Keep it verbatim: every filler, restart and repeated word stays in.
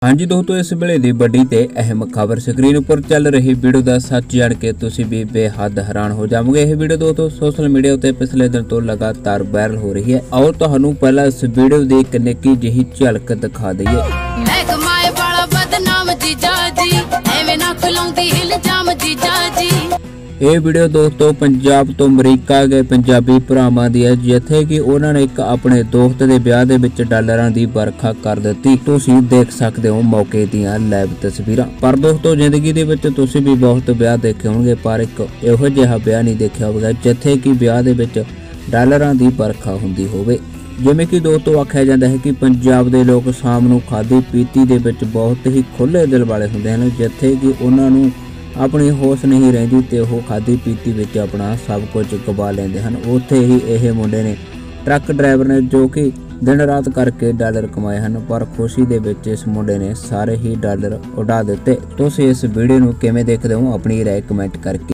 हाँ जी दोस्तों, इस वेले दी बड़ी ते अहम खबर स्क्रीन पर चल रही वीडियो का सच जान के तुसी भी बेहद हैरान हो जाओगे। यह वीडियो दोस्तों सोशल मीडिया उत्ते पिछले दिन तो लगातार वायरल हो रही है। और तुहानू पहला इस वीडियो दी एक निक्की जिही झलक दिखा दईए। ये वीडियो दोस्तों पंजाब तो अमरीका गए पंजाबी भरावां दी है, जिथे कि उन्होंने एक अपने दोस्त के ब्याह दे विच डॉलरां दी बरखा कर दी। तुसीं देख सकते हो मौके दीयां लाइव तस्वीरां। पर दोस्तों जिंदगी दे विच तुसीं भी बहुत ब्याह देखे होणगे, पर एक इहो जिहा ब्याह नहीं देखा होगा जिथे कि ब्याह दे विच डॉलरां दी बरखा हुंदी होवे। जिवें कि दोस्तों आख्या जाता है कि पंजाब के लोग शाम नूं खाधी पीती दे विच बहुत ही खुले दिल वाले हुंदे हन, जिथे कि उन्हां नूं अपनी होश नहीं रहिंदी ते ओह खाधी पीती विच अपना सब कुछ गवा लेंदे हन। उत्थे ही यह मुंडे ने ट्रक ड्राइवर ने जो कि दिन रात करके डॉलर कमाए हन, पर खुशी दे विच इस मुंडे ने सारे ही डॉलर उड़ा दिते। तुसीं इस वीडियो नूं किवें देखदे हो अपनी राय कमेंट करके